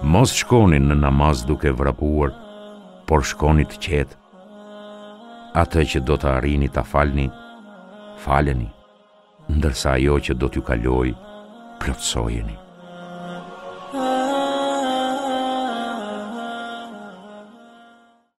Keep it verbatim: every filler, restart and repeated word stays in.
Mos shkoni në namaz duke vrapuar, por shkoni të qetë. Atë që do të arrini ta falni, faleni, ndërsa ajo që do t'ju kaloj, plotësojeni.